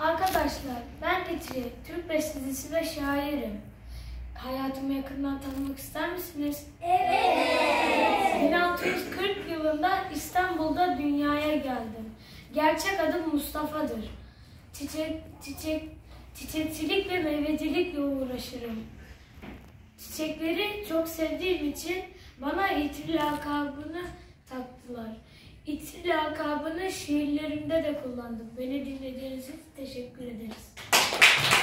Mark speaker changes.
Speaker 1: Arkadaşlar, ben İtri, Türk bestecisi ve şairim. Hayatımı yakından tanımak ister misiniz? Evet! 1640 yılında İstanbul'da dünyaya geldim. Gerçek adım Mustafa'dır. Çiçekçilik ve meyvecilikle uğraşırım. Çiçekleri çok sevdiğim için bana İtri lakabını taktılar. İtri lakabını şiirlerimde de kullandım. Beni dinlediğiniz için teşekkür ederiz.